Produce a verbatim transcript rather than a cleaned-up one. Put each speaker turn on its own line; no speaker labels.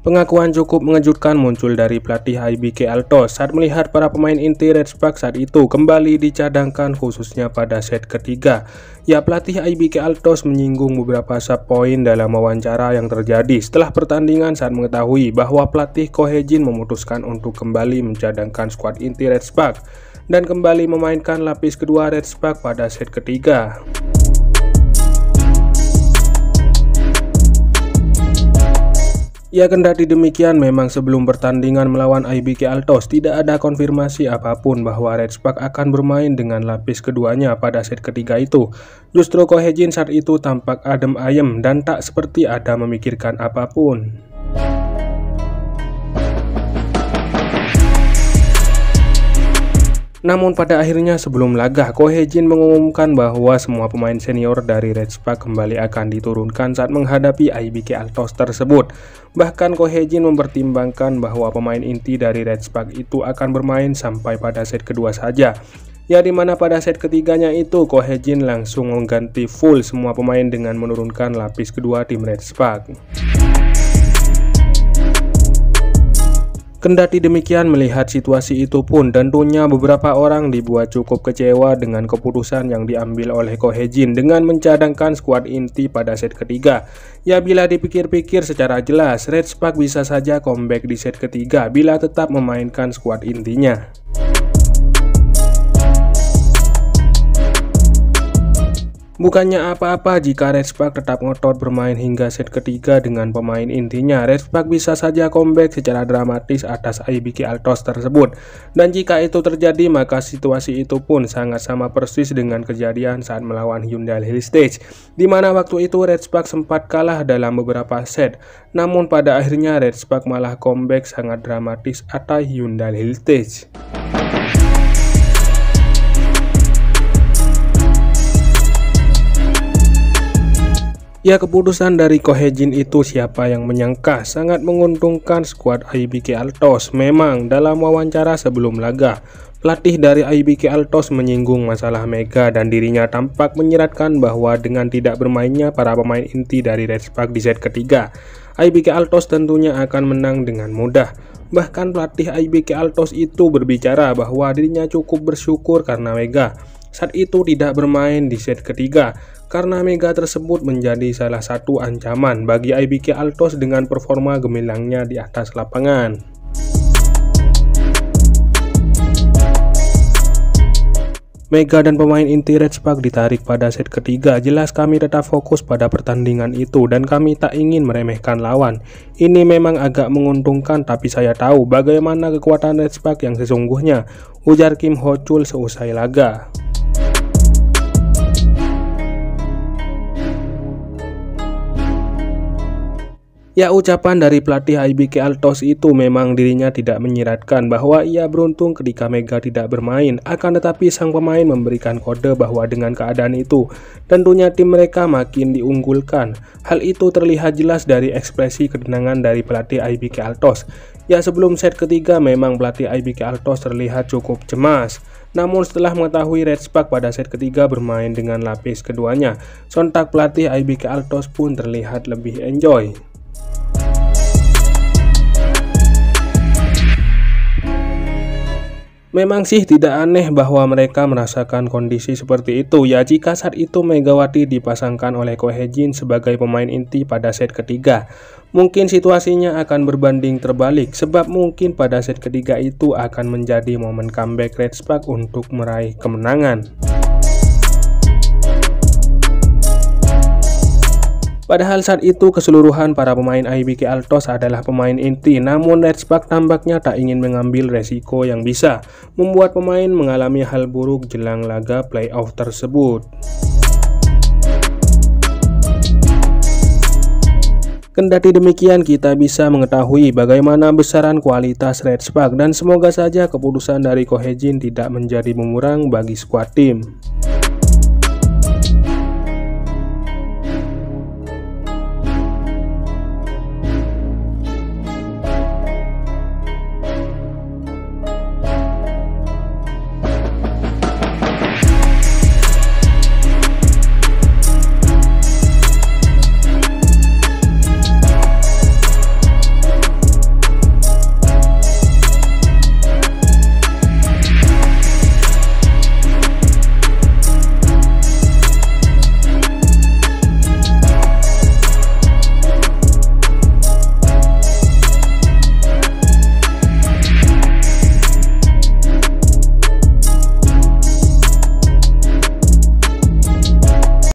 Pengakuan cukup mengejutkan muncul dari pelatih I B K Altos saat melihat para pemain inti Red Spark saat itu kembali dicadangkan khususnya pada set ketiga. Ya, pelatih I B K Altos menyinggung beberapa sub poin dalam wawancara yang terjadi setelah pertandingan saat mengetahui bahwa pelatih Ko Hye-jin memutuskan untuk kembali mencadangkan skuad inti Red Spark dan kembali memainkan lapis kedua Red Spark pada set ketiga. Ya, kendati demikian, memang sebelum pertandingan melawan I B K Altos tidak ada konfirmasi apapun bahwa Red Spark akan bermain dengan lapis keduanya pada set ketiga itu. Justru Ko Hye-jin saat itu tampak adem ayem dan tak seperti ada memikirkan apapun. Namun pada akhirnya sebelum laga, Ko Hye-jin mengumumkan bahwa semua pemain senior dari Red Spark kembali akan diturunkan saat menghadapi I B K Altos tersebut. Bahkan Ko Hye-jin mempertimbangkan bahwa pemain inti dari Red Spark itu akan bermain sampai pada set kedua saja. Ya, dimana pada set ketiganya itu Ko Hye-jin langsung mengganti full semua pemain dengan menurunkan lapis kedua tim Red Spark. Kendati demikian, melihat situasi itu pun tentunya beberapa orang dibuat cukup kecewa dengan keputusan yang diambil oleh Ko Hye-jin dengan mencadangkan skuad inti pada set ketiga. Ya, bila dipikir-pikir secara jelas, Red Spark bisa saja comeback di set ketiga bila tetap memainkan skuad intinya. Bukannya apa-apa jika Red Spark tetap ngotot bermain hingga set ketiga dengan pemain intinya, Red Spark bisa saja comeback secara dramatis atas I B K Altos tersebut. Dan jika itu terjadi, maka situasi itu pun sangat sama persis dengan kejadian saat melawan Hyundai Hillstage, di mana waktu itu Red Spark sempat kalah dalam beberapa set. Namun pada akhirnya Red Spark malah comeback sangat dramatis atas Hyundai Hillstage. Ya, keputusan dari Ko Hye-jin itu siapa yang menyangka sangat menguntungkan skuad I B K Altos. Memang dalam wawancara sebelum laga, pelatih dari I B K Altos menyinggung masalah Mega dan dirinya tampak menyiratkan bahwa dengan tidak bermainnya para pemain inti dari Red Spark di set ketiga, I B K Altos tentunya akan menang dengan mudah. Bahkan pelatih I B K Altos itu berbicara bahwa dirinya cukup bersyukur karena Mega saat itu tidak bermain di set ketiga, karena Mega tersebut menjadi salah satu ancaman bagi I B K Altos dengan performa gemilangnya di atas lapangan. Mega dan pemain inti Red Spark ditarik pada set ketiga. Jelas kami tetap fokus pada pertandingan itu dan kami tak ingin meremehkan lawan. Ini memang agak menguntungkan, tapi saya tahu bagaimana kekuatan Red Spark yang sesungguhnya, ujar Kim Ho Chul seusai laga. Ya, ucapan dari pelatih I B K Altos itu memang dirinya tidak menyiratkan bahwa ia beruntung ketika Mega tidak bermain, akan tetapi sang pemain memberikan kode bahwa dengan keadaan itu tentunya tim mereka makin diunggulkan. Hal itu terlihat jelas dari ekspresi ketenangan dari pelatih I B K Altos. Ya, sebelum set ketiga memang pelatih I B K Altos terlihat cukup cemas. Namun setelah mengetahui Red Spark pada set ketiga bermain dengan lapis keduanya, sontak pelatih I B K Altos pun terlihat lebih enjoy. Memang sih tidak aneh bahwa mereka merasakan kondisi seperti itu ya jika saat itu Megawati dipasangkan oleh Ko Hye-jin sebagai pemain inti pada set ketiga. Mungkin situasinya akan berbanding terbalik sebab mungkin pada set ketiga itu akan menjadi momen comeback Red Spark untuk meraih kemenangan. Padahal saat itu keseluruhan para pemain I B K Altos adalah pemain inti, namun Red Spark tampaknya tak ingin mengambil resiko yang bisa membuat pemain mengalami hal buruk jelang laga playoff tersebut. Kendati demikian, kita bisa mengetahui bagaimana besaran kualitas Red Spark dan semoga saja keputusan dari Ko Hye-jin tidak menjadi bumerang bagi skuad tim.